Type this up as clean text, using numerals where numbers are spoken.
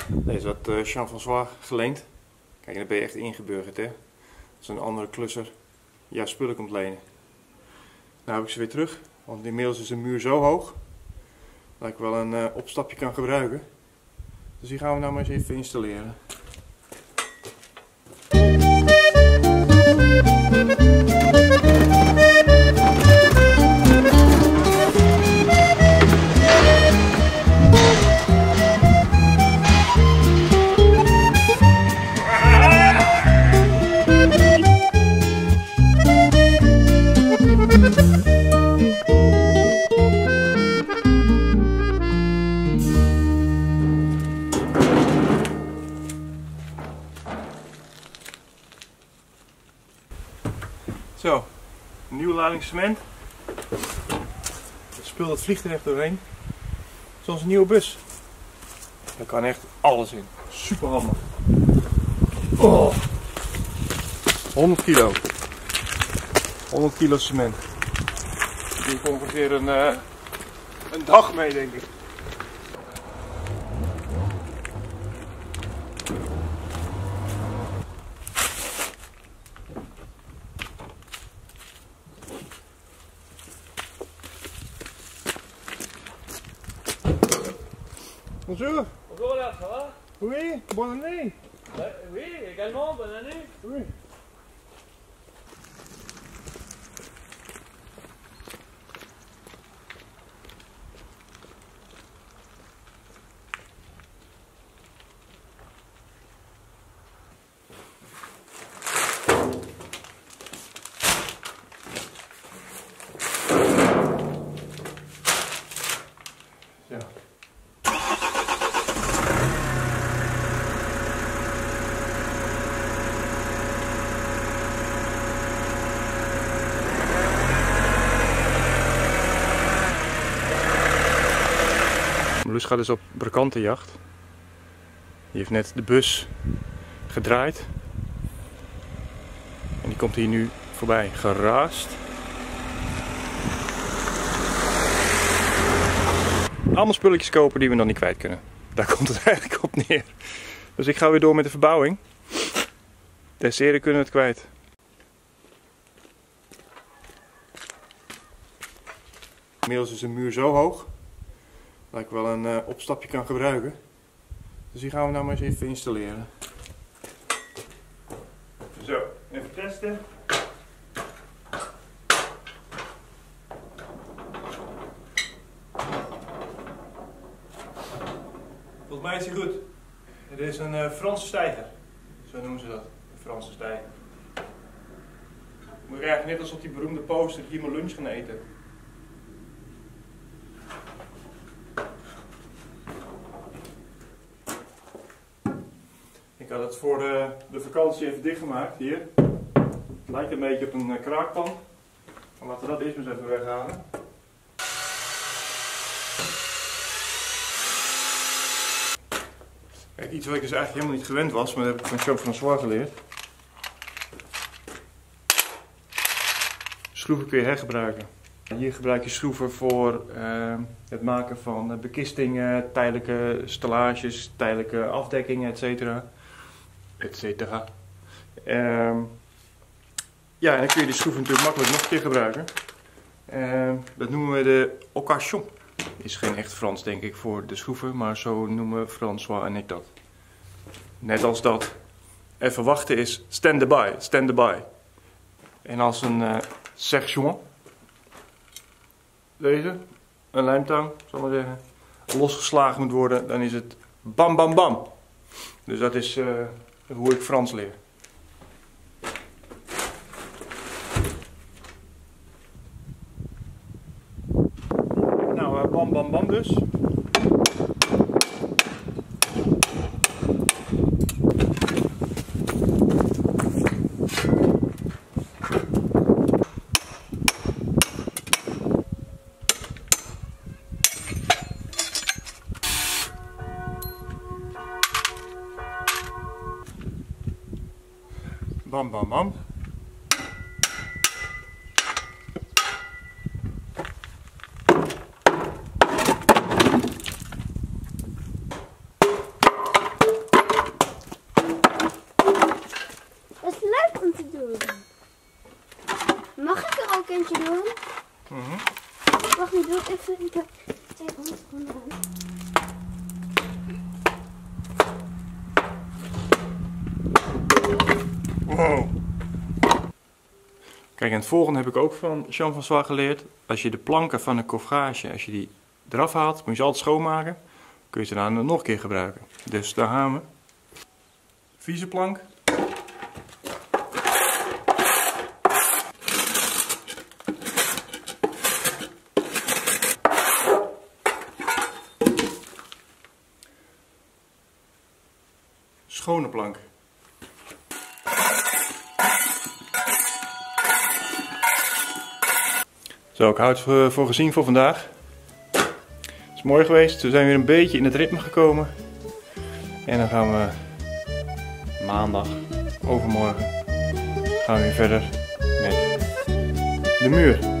Deze had Jean-François geleend. Kijk, dan ben je echt ingeburgerd, hè. Als een andere klusser jouw spullen komt lenen. Nou heb ik ze weer terug, want inmiddels is de muur zo hoog dat ik wel een opstapje kan gebruiken. Dus die gaan we nou maar eens even installeren. Zo, een nieuwe lading cement. Het spul dat vliegt er echt doorheen. Zoals een nieuwe bus. Daar kan echt alles in. Super handig. Oh. 100 kilo. 100 kilo cement. Daar doe ik ongeveer een dag mee, denk ik. Bonjour. Bonjour là, ça va? Oui, bonne année. Oui, également, bonne année. Oui. Ja. Marloes gaat dus op brakantenjacht. Die heeft net de bus gedraaid. En die komt hier nu voorbij geraast. Allemaal spulletjes kopen die we nog niet kwijt kunnen. Daar komt het eigenlijk op neer. Dus ik ga weer door met de verbouwing. Des heren kunnen we het kwijt. Inmiddels is de muur zo hoog dat ik wel een opstapje kan gebruiken. Dus die gaan we nou maar eens even installeren. Zo, even testen. Volgens mij is hij goed. Het is een Franse steiger. Zo noemen ze dat. Een Franse steiger. Moet ik eigenlijk net als op die beroemde poster hier mijn lunch gaan eten. Ik had het voor de vakantie even dichtgemaakt hier. Het lijkt een beetje op een kraakpan. Maar laten we dat eerst maar eens even weghalen. Kijk, iets wat ik dus eigenlijk helemaal niet gewend was, maar dat heb ik van Jean-François geleerd. Schroeven kun je hergebruiken. Hier gebruik je schroeven voor het maken van bekistingen, tijdelijke stellages, tijdelijke afdekkingen, etc. Ja, en dan kun je die schroeven natuurlijk makkelijk nog een keer gebruiken. Dat noemen we de occasion. Is geen echt Frans, denk ik, voor de schroeven, maar zo noemen François en ik dat. Net als dat even wachten is stand by, stand by. En als een section, deze, een lijmtang, zal ik maar zeggen, losgeslagen moet worden, dan is het bam bam bam. Dus dat is hoe ik Frans leer. Nou, bam bam bam dus. Bam bam bam. Kijk, en het volgende heb ik ook van Jean François geleerd. Als je de planken van een coffrage, als je die eraf haalt, moet je ze altijd schoonmaken. Kun je ze daarna nog een keer gebruiken. Dus daar gaan we. Vieze plank. Schone plank. Zo, ik houd het voor gezien voor vandaag. Het is mooi geweest. We zijn weer een beetje in het ritme gekomen. En dan gaan we maandag, overmorgen, gaan we weer verder met de muur.